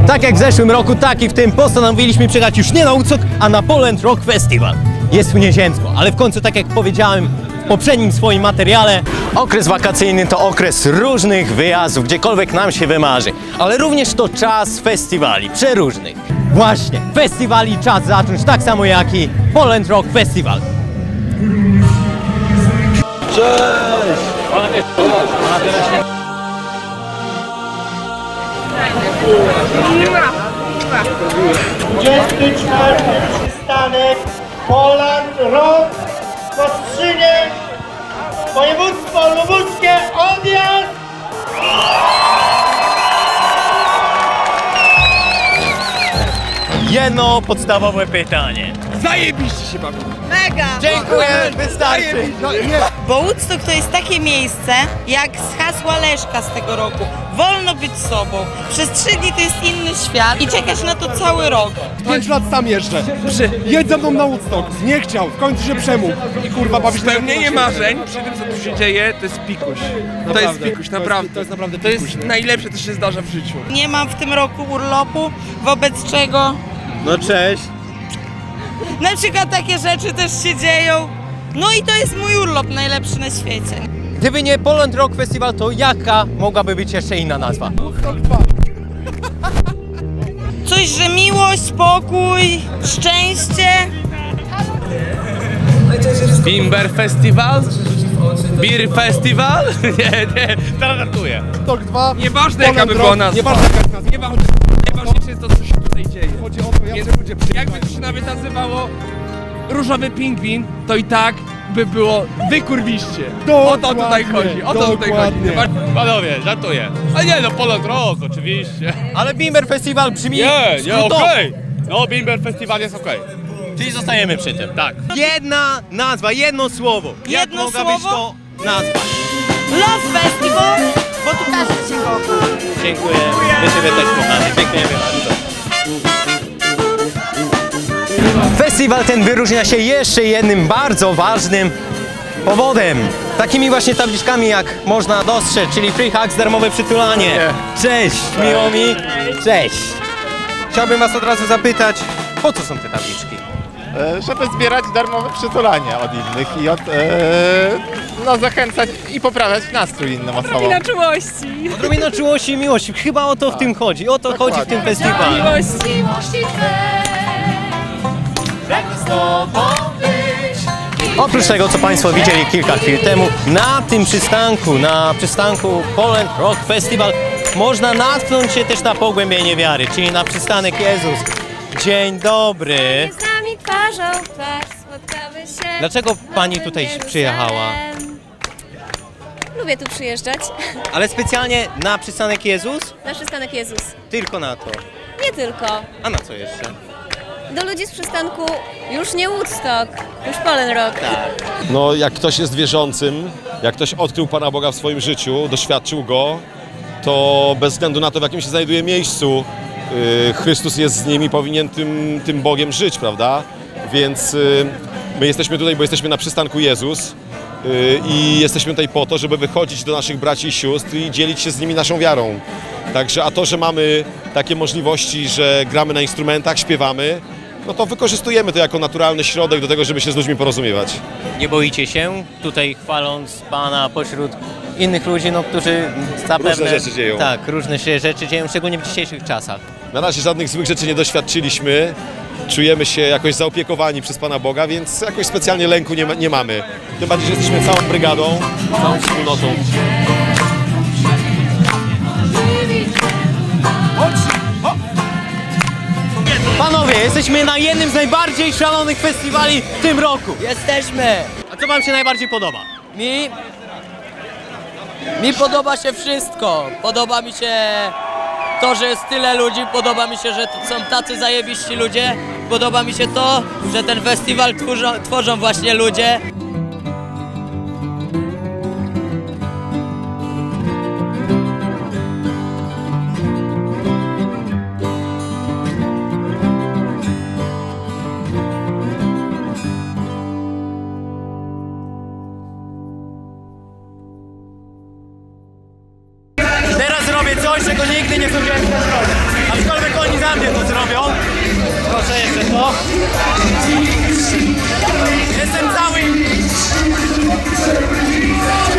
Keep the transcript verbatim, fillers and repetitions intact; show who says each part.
Speaker 1: Tak jak w zeszłym roku, tak i w tym postanowiliśmy przyjechać już nie na Woodstock, a na Poland Rock Festival. Jest tu nieziemsko, ale w końcu, tak jak powiedziałem w poprzednim swoim materiale, okres wakacyjny to okres różnych wyjazdów, gdziekolwiek nam się wymarzy, ale również to czas festiwali, przeróżnych. Właśnie, festiwali czas zacząć, tak samo jak i Poland Rock Festival. Cześć!
Speaker 2: dwudziesty czwarty przystanek Poland Rock w Kostrzynie, województwo lubuskie, odjazd!
Speaker 1: Jedno podstawowe pytanie.
Speaker 3: Zajebiście się bawię.
Speaker 4: Mega!
Speaker 1: Dziękuję, wystarczy.
Speaker 4: Bo Woodstock to jest takie miejsce, jak z hasła Leszka z tego roku. Wolno być sobą. Przez trzy dni to jest inny świat i czekasz na to cały rok.
Speaker 3: Pięć lat sam jeżdżę. Przy... Jedź ze mną na Woodstock. Nie chciał, w końcu się przemógł. I kurwa bawisz się.
Speaker 5: Spełnienie marzeń przy tym, co tu się dzieje, to jest pikuś. To jest pikuś, naprawdę.
Speaker 3: To jest naprawdę
Speaker 5: To jest
Speaker 3: pikuś,
Speaker 5: najlepsze, co się zdarza w życiu.
Speaker 4: Nie mam w tym roku urlopu, wobec czego
Speaker 1: No cześć.
Speaker 4: na przykład takie rzeczy też się dzieją. No i to jest mój urlop najlepszy na świecie.
Speaker 1: Gdyby nie Poland Rock Festival, to jaka mogłaby być jeszcze inna nazwa?
Speaker 4: Coś, że miłość, spokój, szczęście.
Speaker 5: Bimber Festival? Beer Festival? Nie, nie, teraz żartuję.
Speaker 3: Woodstock dwa.
Speaker 5: Nieważne jaka by była nazwa.
Speaker 3: Nieważne jaka nazwa.
Speaker 5: Nieważne, najważniejsze jest to, co się tutaj dzieje.
Speaker 3: Chodzi o to, jak
Speaker 5: Więc
Speaker 3: ludzie
Speaker 5: jakby to się nawet nazywało Różowy Pingwin, to i tak by było wykurwiście. O to tutaj chodzi, o to tutaj chodzi.
Speaker 3: Dokładnie.
Speaker 5: Panowie, żartuję. A nie no, Poland Rock oczywiście.
Speaker 1: Ale Bimber Festival brzmi
Speaker 5: Nie, nie,
Speaker 1: skrótowo.
Speaker 5: okej. No, Bimber Festival jest okej.
Speaker 1: Czyli zostajemy przy tym.
Speaker 5: Tak.
Speaker 1: Jedna nazwa, jedno słowo. Jak
Speaker 4: Jedno
Speaker 1: mogła być
Speaker 4: słowo?
Speaker 1: to nazwa?
Speaker 4: Love Festival, bo tu każdy się kocha.
Speaker 1: Dziękuję. My Ciebie też kochamy. Dziękujemy bardzo. Festiwal ten wyróżnia się jeszcze jednym bardzo ważnym powodem. Takimi właśnie tabliczkami, jak można dostrzec, czyli free hugs, darmowe przytulanie. Cześć, miło mi. Cześć. Chciałbym Was od razu zapytać, po co są te tabliczki?
Speaker 6: E, żeby zbierać darmowe przytulania od innych i od, e, no, zachęcać i poprawiać nastrój innym osobom.
Speaker 7: Na czułości.
Speaker 1: Odrobina czułości i miłości. Chyba o to w tym chodzi. O to chodzi w tym festiwalu.
Speaker 7: Miłości.
Speaker 1: Oprócz tego, co Państwo widzieli kilka chwil temu, na tym przystanku, na przystanku Poland Rock Festival można natknąć się też na pogłębienie wiary, czyli na przystanek Jezus. Dzień dobry.
Speaker 8: Z nami twarzą w twarz spotkamy się.
Speaker 1: Dlaczego Pani tutaj przyjechała?
Speaker 8: Lubię tu przyjeżdżać.
Speaker 1: Ale specjalnie na przystanek Jezus?
Speaker 8: Na przystanek Jezus.
Speaker 1: Tylko na to.
Speaker 8: Nie tylko.
Speaker 1: A na co jeszcze?
Speaker 8: Do ludzi z przystanku już nie Woodstock, już Poland Rock.
Speaker 1: Tak.
Speaker 9: No, jak ktoś jest wierzącym, jak ktoś odkrył Pana Boga w swoim życiu, doświadczył Go, to bez względu na to, w jakim się znajduje miejscu, yy, Chrystus jest z nim i powinien tym, tym Bogiem żyć, prawda? Więc yy, my jesteśmy tutaj, bo jesteśmy na przystanku Jezus yy, i jesteśmy tutaj po to, żeby wychodzić do naszych braci i sióstr i dzielić się z nimi naszą wiarą. Także, a to, że mamy takie możliwości, że gramy na instrumentach, śpiewamy, no to wykorzystujemy to jako naturalny środek do tego, żeby się z ludźmi porozumiewać.
Speaker 1: Nie boicie się tutaj chwaląc Pana pośród innych ludzi, no, którzy zapewne...
Speaker 9: Różne rzeczy dzieją.
Speaker 1: Tak, różne się rzeczy dzieją, szczególnie w dzisiejszych czasach.
Speaker 9: Na razie żadnych złych rzeczy nie doświadczyliśmy, czujemy się jakoś zaopiekowani przez Pana Boga, więc jakoś specjalnie lęku nie, ma, nie mamy. Tym bardziej, że jesteśmy całą brygadą, całą wspólnotą.
Speaker 1: Panowie, jesteśmy na jednym z najbardziej szalonych festiwali w tym roku.
Speaker 10: Jesteśmy!
Speaker 1: A co Wam się najbardziej podoba?
Speaker 10: Mi... Mi podoba się wszystko. Podoba mi się to, że jest tyle ludzi, podoba mi się, że są tacy zajebiści ludzie. Podoba mi się to, że ten festiwal tworzą, tworzą właśnie ludzie.
Speaker 1: Teraz robię coś, czego nigdy nie zrobiłem w tym roku. Aczkolwiek
Speaker 2: No.
Speaker 5: Jestem cały!